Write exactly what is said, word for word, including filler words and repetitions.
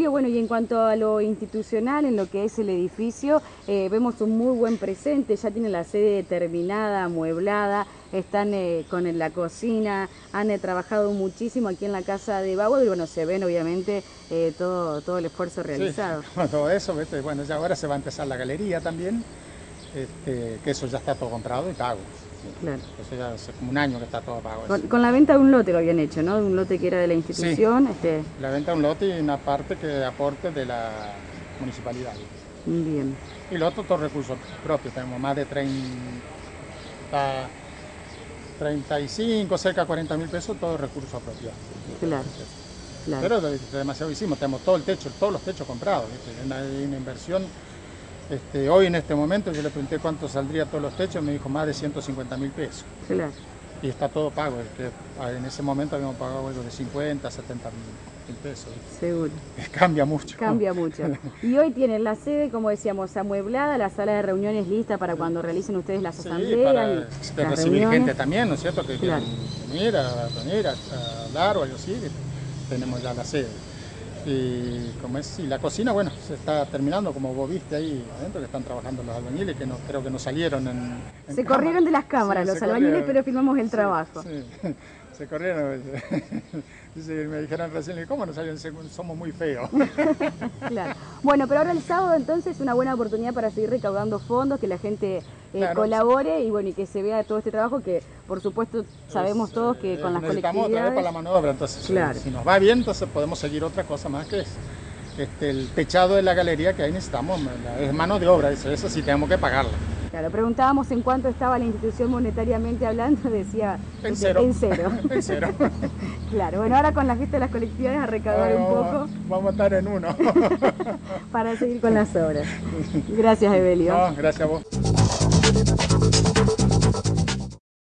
Evelio, bueno, y en cuanto a lo institucional, en lo que es el edificio, eh, vemos un muy buen presente, ya tienen la sede terminada, amueblada, están eh, con la cocina, han eh, trabajado muchísimo aquí en la casa de Baguado y bueno, se ven obviamente eh, todo, todo el esfuerzo realizado. Sí, todo eso, ¿viste? Bueno, ya ahora se va a empezar la galería también, este, que eso ya está todo comprado y pago. Claro. Eso ya hace como un año que está todo pago. Con, con la venta de un lote lo habían hecho, ¿no? De un lote que era de la institución. Sí, este... la venta de un lote y una parte que aporte de la municipalidad. Bien. Y lo otro, todos recursos propios, tenemos más de treinta, treinta y cinco, cerca de cuarenta mil pesos, todos recursos apropiados. Claro, claro. Pero demasiado hicimos, tenemos todo el techo, todos los techos comprados, ¿viste? Una, una inversión. Este, hoy en este momento yo le pregunté cuánto saldría todos los techos, me dijo más de ciento cincuenta mil pesos. Claro. Y está todo pago, es que en ese momento habíamos pagado algo de cincuenta, setenta mil pesos. Seguro. Cambia mucho. Cambia mucho. Y hoy tienen la sede, como decíamos, amueblada, la sala de reuniones lista para cuando realicen ustedes las sí, asambleas. Para y recibir las reuniones. gente también, ¿no es cierto? Que claro. quieren venir a venir a, a hablar o algo así, tenemos ya la sede. Y, como es, y la cocina, bueno, se está terminando, como vos viste ahí adentro, que están trabajando los albañiles, que no, creo que no salieron en, en Se cámara. corrieron de las cámaras sí, los albañiles, corrieron. Pero filmamos el sí, trabajo. Sí, se corrieron. Dice, me dijeron recién, ¿cómo no salieron? Somos muy feos. Claro. Bueno, pero ahora el sábado entonces es una buena oportunidad para seguir recaudando fondos, que la gente eh, claro, colabore y bueno, y que se vea todo este trabajo que por supuesto sabemos es, todos que eh, con las necesitamos colectividades... otra vez para la mano de obra, entonces claro. si, si nos va bien, entonces podemos seguir otra cosa más que es este, el techado de la galería, que ahí necesitamos, es mano de obra, eso, eso sí tenemos que pagarla. Claro, preguntábamos en cuánto estaba la institución monetariamente hablando, decía en cero. En cero. En cero. Claro, bueno, ahora con la fiesta de las colectividades a recaudar vamos, un poco. Vamos a estar en uno. Para seguir con las obras. Gracias, Evelio. No, gracias a vos.